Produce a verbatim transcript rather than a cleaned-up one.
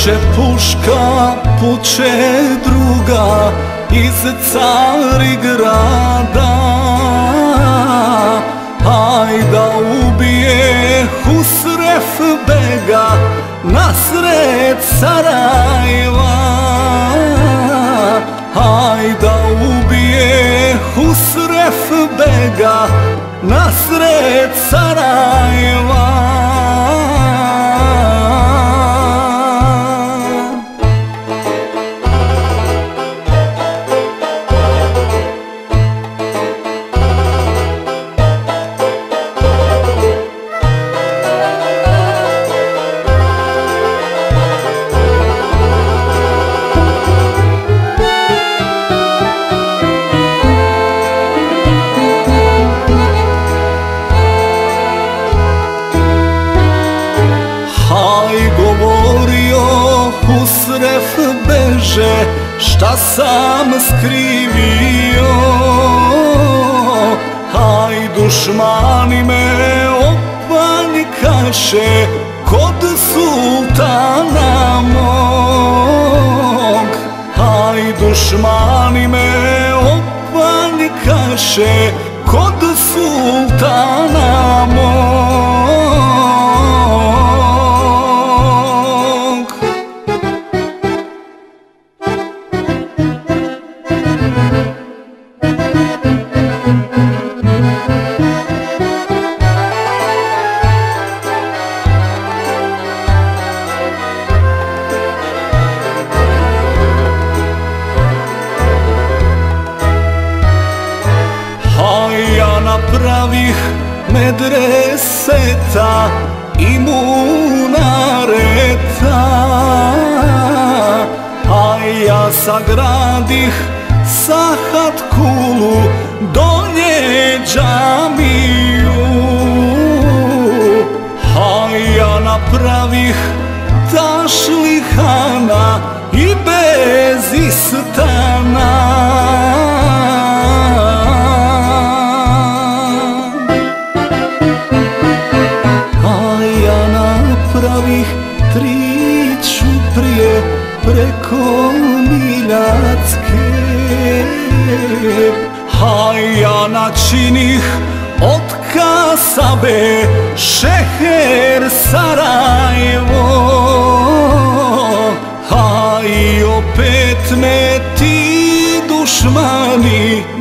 Plače puška, puče druga iz Carigrada. Hajda ubije Husref bega nasred Sarajeva. Hajda ubije Husref bega nasred Sarajeva. Husref beže, šta sam skrivio. Haj dušmani me opanjkaše kod sultana mog. Haj dušmani me opanjkaše kod sultana mog. Ja napravih medreseta i munareta, a ja sagradih sahat kulu donje džamiju. A ja napravih tašlihana i bez istana. Pravih tri čuprije preko Miljacke. A ja načinih od Kasabe šeher Sarajevo. A i opet me ti dušmani